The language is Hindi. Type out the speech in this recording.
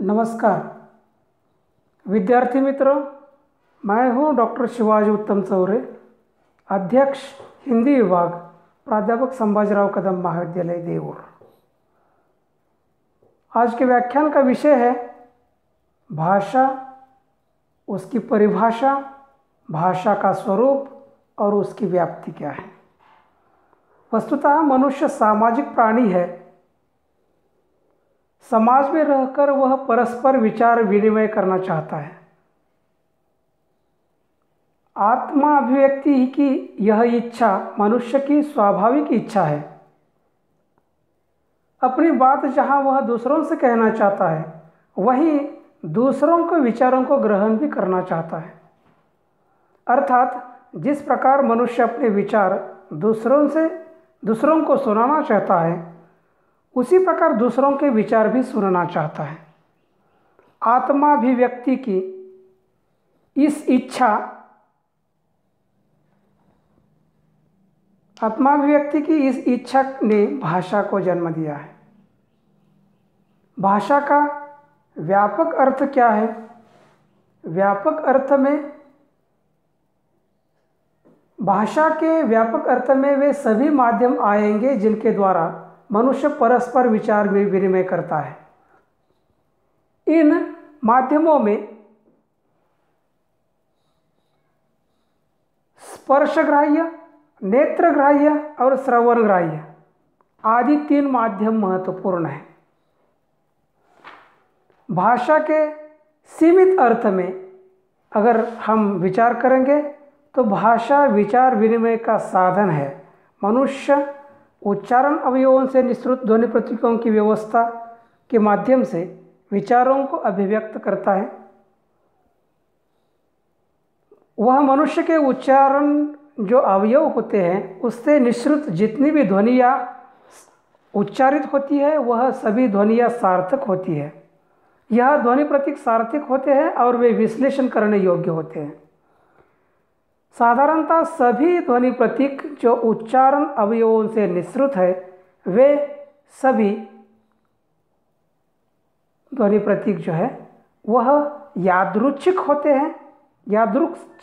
नमस्कार विद्यार्थी मित्रों, मैं हूं डॉक्टर शिवाजी उत्तम चौरे, अध्यक्ष हिंदी विभाग, प्राध्यापक संभाजीराव कदम महाविद्यालय देऊर। आज के व्याख्यान का विषय है भाषा, उसकी परिभाषा, भाषा का स्वरूप और उसकी व्याप्ति क्या है। वस्तुतः मनुष्य सामाजिक प्राणी है। समाज में रहकर वह परस्पर विचार विनिमय करना चाहता है। आत्मा अभिव्यक्ति की यह इच्छा मनुष्य की स्वाभाविक इच्छा है। अपनी बात जहाँ वह दूसरों से कहना चाहता है, वहीं दूसरों के विचारों को ग्रहण भी करना चाहता है। अर्थात जिस प्रकार मनुष्य अपने विचार दूसरों को सुनाना चाहता है, उसी प्रकार दूसरों के विचार भी सुनना चाहता है। आत्माभिव्यक्ति की इस इच्छा ने भाषा को जन्म दिया है। भाषा का व्यापक अर्थ क्या है? व्यापक अर्थ में भाषा के व्यापक अर्थ में वे सभी माध्यम आएंगे जिनके द्वारा मनुष्य परस्पर विचार विनिमय करता है। इन माध्यमों में स्पर्शग्राह्य, नेत्रग्राह्य और श्रवणग्राह्य आदि 3 माध्यम महत्वपूर्ण हैं। भाषा के सीमित अर्थ में अगर हम विचार करेंगे तो भाषा विचार विनिमय का साधन है। मनुष्य उच्चारण अवयवों से निःसृत ध्वनि प्रतीकों की व्यवस्था के माध्यम से विचारों को अभिव्यक्त करता है। वह मनुष्य के उच्चारण जो अवयव होते हैं, उससे निःसृत जितनी भी ध्वनियाँ उच्चारित होती है, वह सभी ध्वनियाँ सार्थक होती है। यह ध्वनि प्रतीक सार्थक होते हैं और वे विश्लेषण करने योग्य होते हैं। साधारणतः सभी ध्वनि प्रतीक जो उच्चारण अवयवों से निःसृत है, वे सभी ध्वनि प्रतीक जो है वह यादृच्छिक होते हैं।